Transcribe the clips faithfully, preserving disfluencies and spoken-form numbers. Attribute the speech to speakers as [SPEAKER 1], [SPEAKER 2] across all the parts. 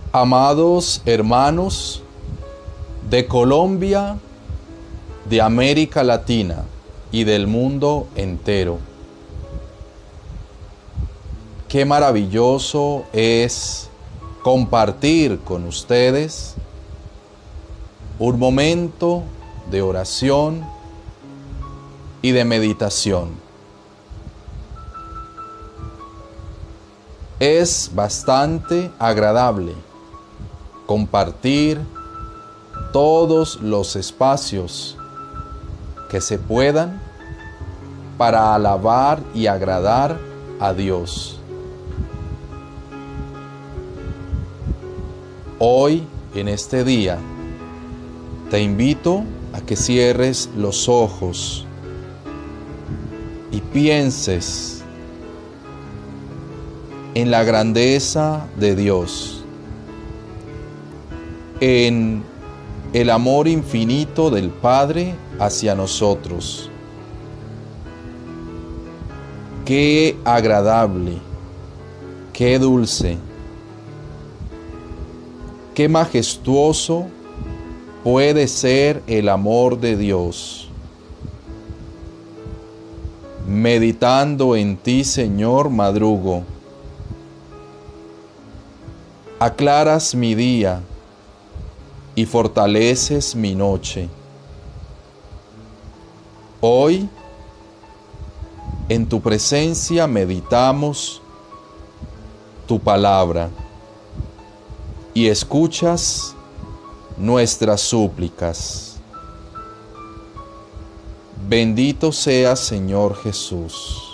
[SPEAKER 1] Amados hermanos de Colombia, de América Latina y del mundo entero, qué maravilloso es compartir con ustedes un momento de oración y de meditación. Es bastante agradable compartir todos los espacios que se puedan para alabar y agradar a Dios. Hoy, en este día, te invito a que cierres los ojos y pienses en la grandeza de Dios, en el amor infinito del Padre hacia nosotros. Qué agradable, qué dulce, qué majestuoso puede ser el amor de Dios. Meditando en ti, Señor, madrugo. Aclaras mi día y fortaleces mi noche. Hoy, en tu presencia meditamos tu palabra y escuchas nuestras súplicas. Bendito seas, Señor Jesús,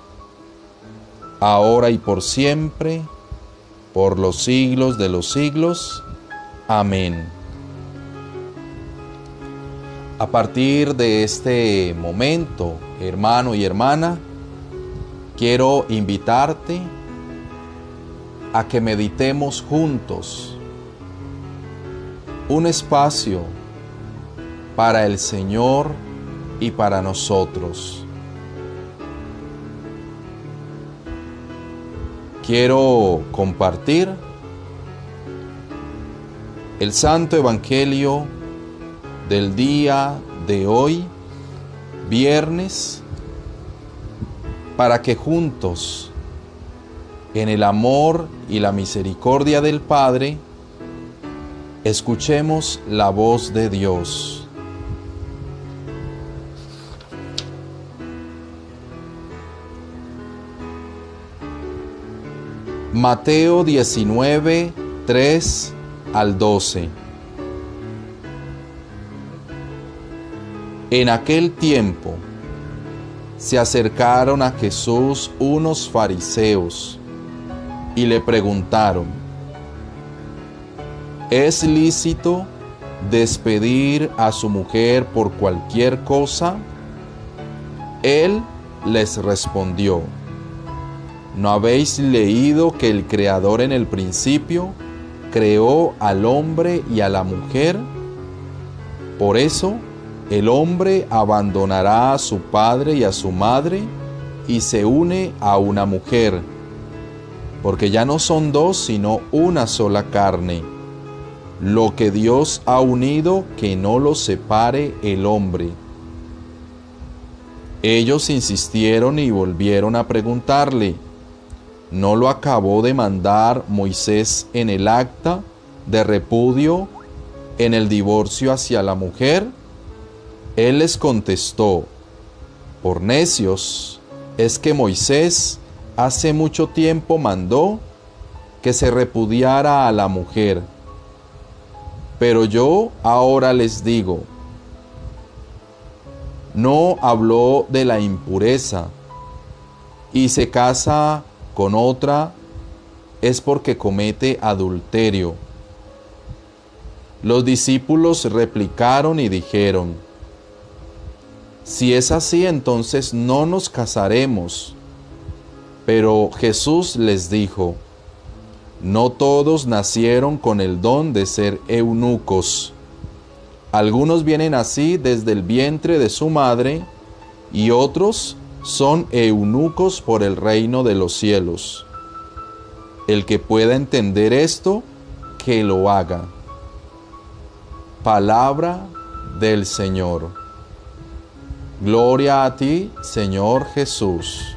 [SPEAKER 1] ahora y por siempre, por los siglos de los siglos. Amén. A partir de este momento, hermano y hermana, quiero invitarte a que meditemos juntos un espacio para el Señor y para nosotros. Quiero compartir el Santo Evangelio del día de hoy, viernes, para que juntos, en el amor y la misericordia del Padre, escuchemos la voz de Dios. Mateo diecinueve, tres al doce. En aquel tiempo se acercaron a Jesús unos fariseos y le preguntaron: ¿es lícito despedir a su mujer por cualquier cosa? Él les respondió: ¿no habéis leído que el Creador en el principio creó al hombre y a la mujer? Por eso, el hombre abandonará a su padre y a su madre y se une a una mujer, porque ya no son dos, sino una sola carne. Lo que Dios ha unido, que no lo separe el hombre. Ellos insistieron y volvieron a preguntarle: ¿no lo acabó de mandar Moisés en el acta de repudio, en el divorcio hacia la mujer? Él les contestó: por necios, es que Moisés hace mucho tiempo mandó que se repudiara a la mujer. Pero yo ahora les digo, no habló de la impureza, y se casa con otra es porque comete adulterio. Los discípulos replicaron y dijeron: si es así, entonces no nos casaremos. Pero Jesús les dijo: no todos nacieron con el don de ser eunucos. Algunos vienen así desde el vientre de su madre, y otros son eunucos por el reino de los cielos. El que pueda entender esto, que lo haga. Palabra del Señor. Gloria a ti, Señor Jesús.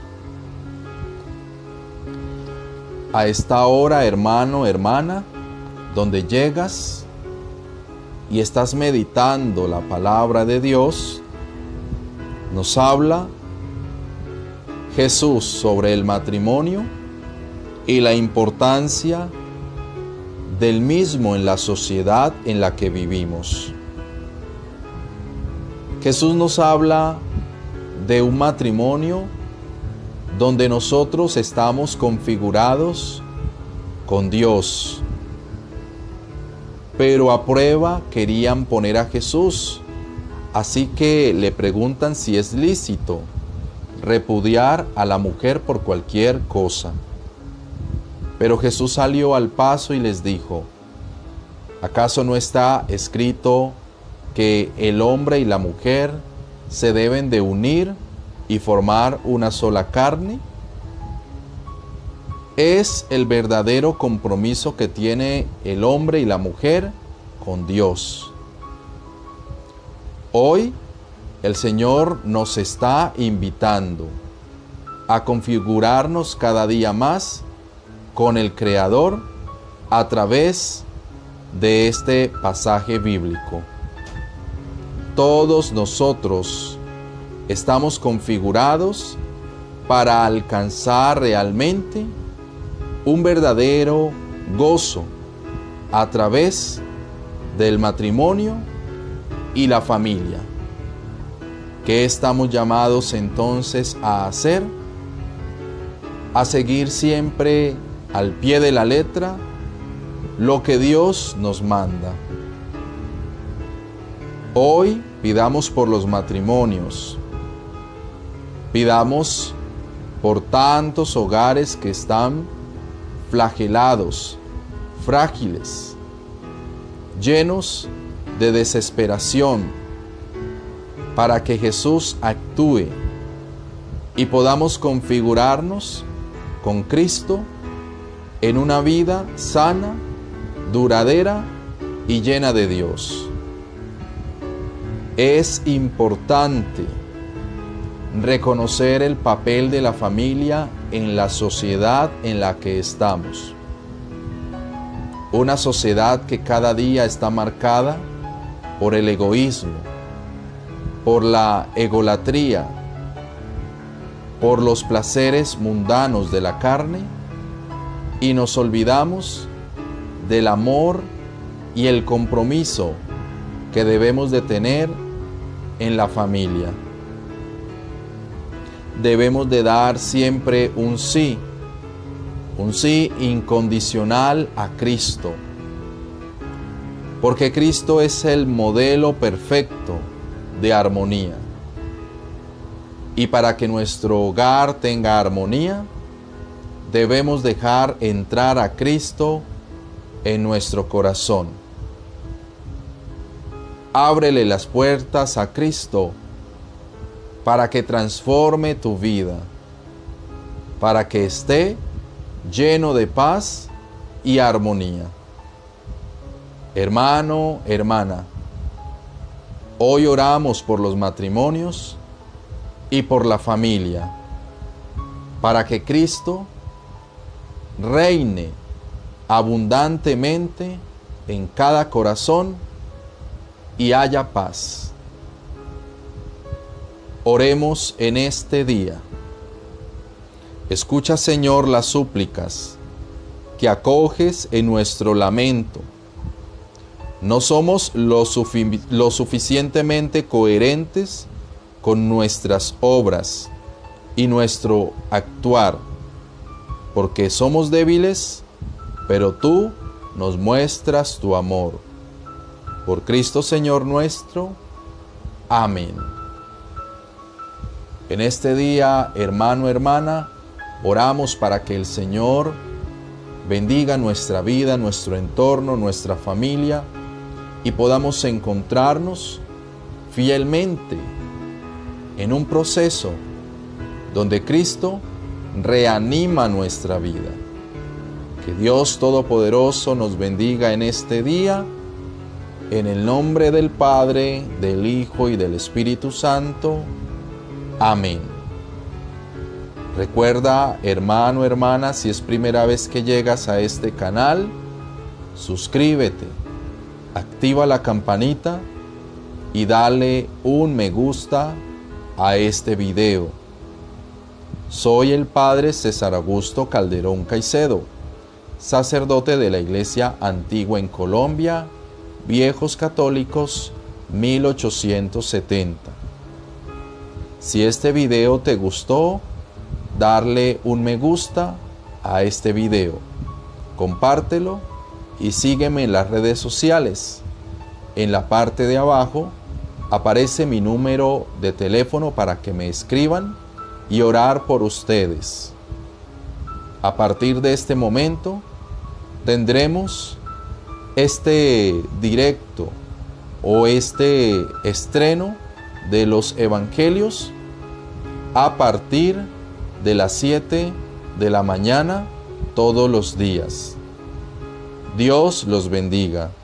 [SPEAKER 1] A esta hora, hermano, hermana, donde llegas y estás meditando la palabra de Dios, nos habla Jesús sobre el matrimonio y la importancia del mismo en la sociedad en la que vivimos. Jesús nos habla de un matrimonio donde nosotros estamos configurados con Dios. Pero a prueba querían poner a Jesús, así que le preguntan si es lícito repudiar a la mujer por cualquier cosa. Pero Jesús salió al paso y les dijo: ¿acaso no está escrito que el hombre y la mujer se deben de unir y formar una sola carne? Es el verdadero compromiso que tiene el hombre y la mujer con Dios. Hoy el Señor nos está invitando a configurarnos cada día más con el Creador a través de este pasaje bíblico. Todos nosotros estamos configurados para alcanzar realmente un verdadero gozo a través del matrimonio y la familia. ¿Qué estamos llamados entonces a hacer? A seguir siempre al pie de la letra lo que Dios nos manda. Hoy pidamos por los matrimonios, pidamos por tantos hogares que están flagelados, frágiles, llenos de desesperación, para que Jesús actúe y podamos configurarnos con Cristo en una vida sana, duradera y llena de Dios. Es importante reconocer el papel de la familia en la sociedad en la que estamos. Una sociedad que cada día está marcada por el egoísmo, por la egolatría, por los placeres mundanos de la carne, y nos olvidamos del amor y el compromiso que debemos de tener en la familia. Debemos de dar siempre un sí, un sí incondicional a Cristo, porque Cristo es el modelo perfecto de armonía. Y para que nuestro hogar tenga armonía, debemos dejar entrar a Cristo en nuestro corazón. Ábrele las puertas a Cristo para que transforme tu vida, para que esté lleno de paz y armonía. Hermano, hermana, hoy oramos por los matrimonios y por la familia, para que Cristo reine abundantemente en cada corazón y haya paz. Oremos en este día. Escucha, Señor, las súplicas que acoges en nuestro lamento. No somos lo, sufi- lo suficientemente coherentes con nuestras obras y nuestro actuar, porque somos débiles, pero tú nos muestras tu amor. Por Cristo Señor nuestro. Amén. En este día, hermano, hermana, oramos para que el Señor bendiga nuestra vida, nuestro entorno, nuestra familia, y podamos encontrarnos fielmente en un proceso donde Cristo reanima nuestra vida. Que Dios Todopoderoso nos bendiga en este día, en el nombre del Padre, del Hijo y del Espíritu Santo. Amén. Recuerda, hermano, hermana, si es primera vez que llegas a este canal, suscríbete, activa la campanita y dale un me gusta a este video. Soy el Padre César Augusto Calderón Caicedo, sacerdote de la Iglesia Antigua en Colombia, Viejos Católicos, mil ochocientos setenta. Si este video te gustó, darle un me gusta a este video, compártelo y sígueme en las redes sociales. En la parte de abajo aparece mi número de teléfono para que me escriban y orar por ustedes. A partir de este momento tendremos este directo o este estreno de los evangelios a partir de las siete de la mañana todos los días. Dios los bendiga.